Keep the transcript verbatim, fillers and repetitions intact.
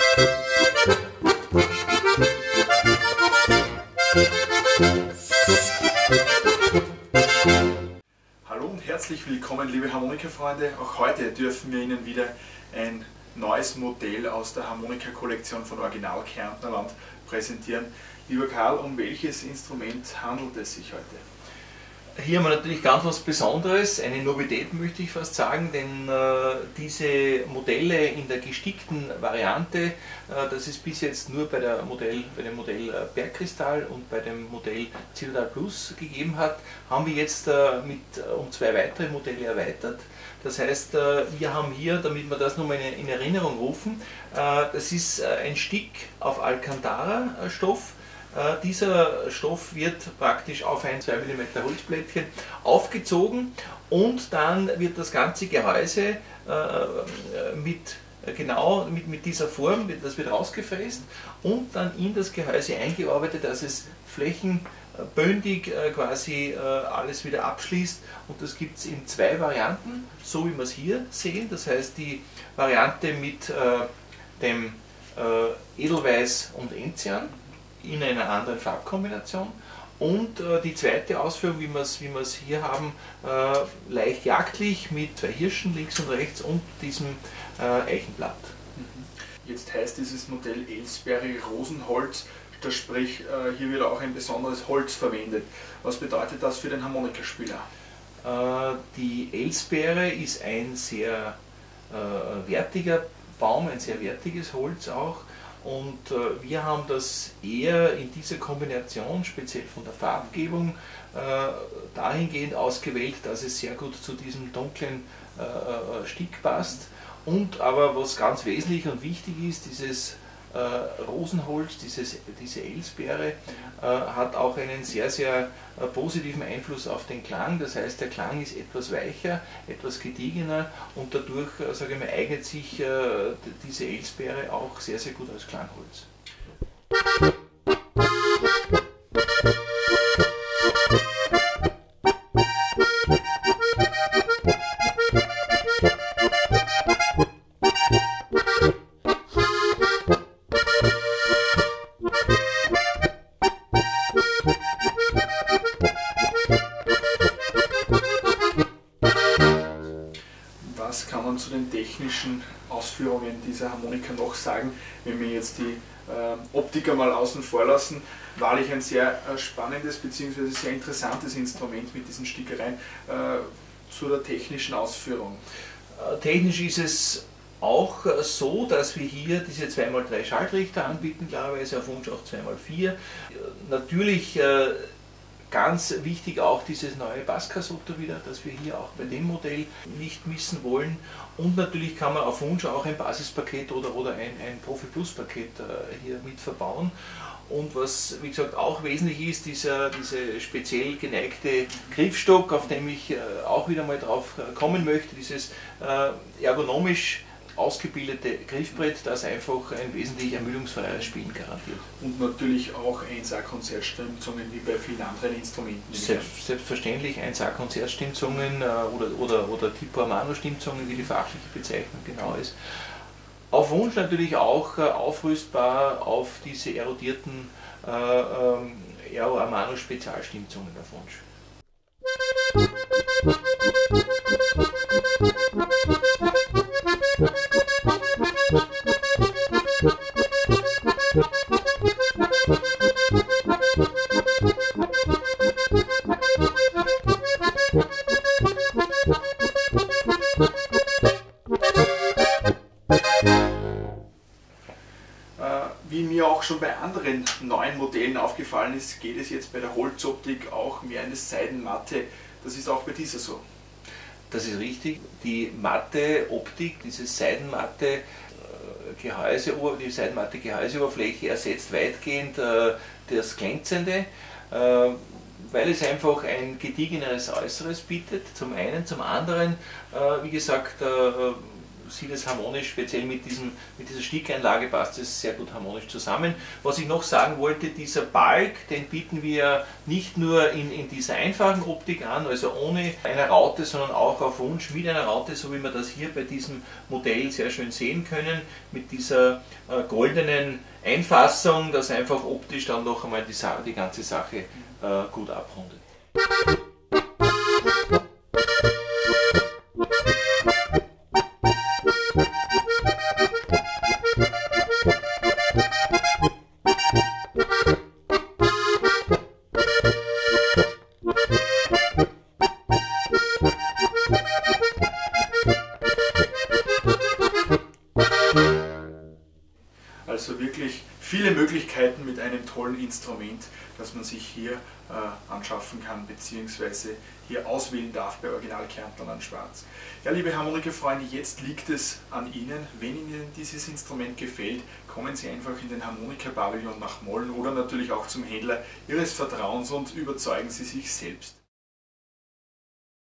Hallo und herzlich willkommen, liebe Harmonika-Freunde. Auch heute dürfen wir Ihnen wieder ein neues Modell aus der Harmonika-Kollektion von Original Kärntner Land präsentieren. Lieber Karl, um welches Instrument handelt es sich heute? Hier haben wir natürlich ganz was Besonderes, eine Novität möchte ich fast sagen, denn äh, diese Modelle in der gestickten Variante, äh, das es bis jetzt nur bei, der Modell, bei dem Modell äh, Bergkristall und bei dem Modell Citadel Plus gegeben hat, haben wir jetzt äh, mit, äh, um zwei weitere Modelle erweitert. Das heißt, äh, wir haben hier, damit wir das nochmal in, in Erinnerung rufen, äh, das ist äh, ein Stick auf Alcantara-Stoff. Äh, dieser Stoff wird praktisch auf ein zwei Millimeter Holzplättchen aufgezogen und dann wird das ganze Gehäuse äh, mit, äh, genau mit, mit dieser Form, das wird rausgefräst und dann in das Gehäuse eingearbeitet, dass es flächenbündig äh, quasi äh, alles wieder abschließt, und das gibt es in zwei Varianten, so wie wir es hier sehen, das heißt die Variante mit äh, dem äh, Edelweiß und Enzian in einer anderen Farbkombination, und äh, die zweite Ausführung, wie wir es wie wir es hier haben, äh, leicht jagdlich mit zwei Hirschen links und rechts und diesem äh, Eichenblatt. Jetzt heißt dieses Modell Elsperry Rosenholz, das sprich, äh, hier wird auch ein besonderes Holz verwendet. Was bedeutet das für den Harmonikaspieler? Äh, die Elsbeere ist ein sehr äh, wertiger Baum, ein sehr wertiges Holz auch. Und äh, wir haben das eher in dieser Kombination, speziell von der Farbgebung, äh, dahingehend ausgewählt, dass es sehr gut zu diesem dunklen äh, Stick passt. Und aber was ganz wesentlich und wichtig ist, dieses äh, Rosenholz, dieses, diese Elsbeere, äh, hat auch einen sehr, sehr äh, positiven Einfluss auf den Klang. Das heißt, der Klang ist etwas weicher, etwas gediegener, und dadurch, äh, sage ich mal, eignet sich äh, diese Elsbeere auch sehr, sehr gut als Klangholz. Was kann man zu den technischen Ausführungen dieser Harmonika noch sagen, wenn wir jetzt die äh, Optiker mal außen vor lassen? Wahrlich ein sehr äh, spannendes bzw. sehr interessantes Instrument mit diesen Stickereien. Äh, zu der technischen Ausführung. Äh, technisch ist es auch äh, so, dass wir hier diese zwei mal drei Schaltrichter anbieten, klarerweise auf Wunsch auch zwei mal vier. Äh, natürlich äh, ganz wichtig auch dieses neue Basskassotto wieder, das wir hier auch bei dem Modell nicht missen wollen. Und natürlich kann man auf Wunsch auch ein Basispaket oder, oder ein, ein Profi Plus Paket äh, hier mit verbauen. Und was, wie gesagt, auch wesentlich ist, dieser diese speziell geneigte Griffstock, auf dem ich äh, auch wieder mal drauf kommen möchte, dieses äh, ergonomisch ausgebildete Griffbrett, das einfach ein wesentlich ermüdungsfreies Spielen garantiert. Und natürlich auch eins A Konzertstimmzungen wie bei vielen anderen Instrumenten. Selbst, selbstverständlich eins A Konzertstimmzungen äh, oder, oder, oder Tipo Amano Stimmzungen, wie die fachliche Bezeichnung genau ist. Auf Wunsch natürlich auch äh, aufrüstbar auf diese erodierten äh, ähm, Aero Amano Spezialstimmzungen auf Wunsch. Wie mir auch schon bei anderen neuen Modellen aufgefallen ist, geht es jetzt bei der Holzoptik auch mehr in eine Seidenmatte. Das ist auch bei dieser so. Das ist richtig. Die matte Optik, diese seidenmatte Gehäuse, die seidenmatte Gehäuseoberfläche ersetzt weitgehend äh, das Glänzende, äh, weil es einfach ein gediegeneres Äußeres bietet, zum einen. Zum anderen, äh, wie gesagt, äh, sieht es harmonisch, speziell mit, diesem, mit dieser Stickeinlage passt es sehr gut harmonisch zusammen. Was ich noch sagen wollte, dieser Balk, den bieten wir nicht nur in, in dieser einfachen Optik an, also ohne eine Raute, sondern auch auf Wunsch mit einer Raute, so wie wir das hier bei diesem Modell sehr schön sehen können, mit dieser äh, goldenen Einfassung, das einfach optisch dann noch einmal die, die ganze Sache äh, gut abrundet. Also wirklich viele Möglichkeiten mit einem tollen Instrument, das man sich hier äh, anschaffen kann bzw. hier auswählen darf bei Original Kärntnerland Schwarz. Ja, liebe Harmonika-Freunde, jetzt liegt es an Ihnen. Wenn Ihnen dieses Instrument gefällt, kommen Sie einfach in den Harmonika-Pavillon nach Molln oder natürlich auch zum Händler Ihres Vertrauens und überzeugen Sie sich selbst.